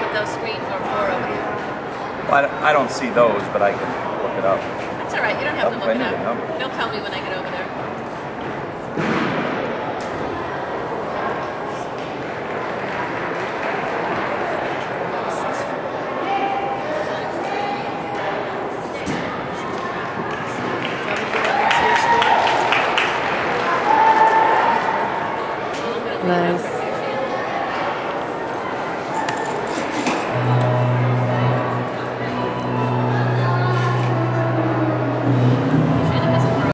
with those screens or 4 over there? Well, I don't see those, but I can look it up. That's all right. You don't have to look it up. They'll tell me when I get over there.